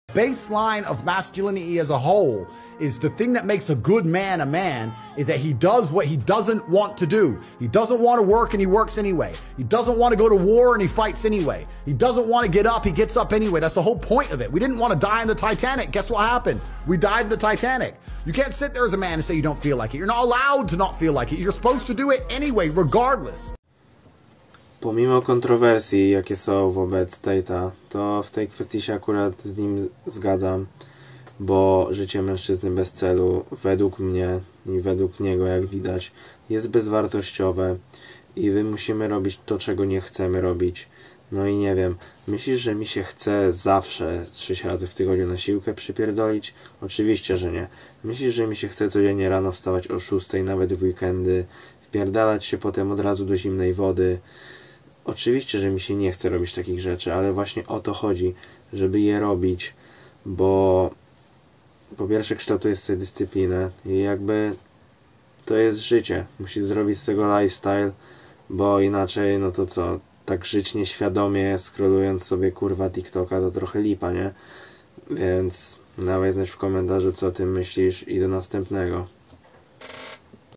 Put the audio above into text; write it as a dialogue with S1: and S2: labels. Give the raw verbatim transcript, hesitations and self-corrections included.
S1: Baseline of masculinity as a whole is the thing that makes a good man a man is that he does what he doesn't want to do. He doesn't want to work and he works anyway. He doesn't want to go to war and he fights anyway. He doesn't want to get up, he gets up anyway. That's the whole point of it. We didn't want to die in the Titanic. Guess what happened? We died in the Titanic. You can't sit there as a man and say you don't feel like it. You're not allowed to not feel like it. You're supposed to do it anyway, regardless.
S2: Pomimo kontrowersji, jakie są wobec Tate'a, to w tej kwestii się akurat z nim zgadzam, bo życie mężczyzny bez celu, według mnie i według niego, jak widać, jest bezwartościowe i my musimy robić to, czego nie chcemy robić. No i nie wiem, myślisz, że mi się chce zawsze sześć razy w tygodniu na siłkę przypierdolić? Oczywiście, że nie. Myślisz, że mi się chce codziennie rano wstawać o szóstej, nawet w weekendy, wpierdalać się potem od razu do zimnej wody? Oczywiście, że mi się nie chce robić takich rzeczy, ale właśnie o to chodzi, żeby je robić, bo po pierwsze kształtuje sobie dyscyplinę i jakby to jest życie. Musisz zrobić z tego lifestyle, bo inaczej, no to co, tak żyć nieświadomie, scrollując sobie kurwa TikToka, to trochę lipa, nie? Więc dawaj znać w komentarzu, co o tym myślisz i do następnego.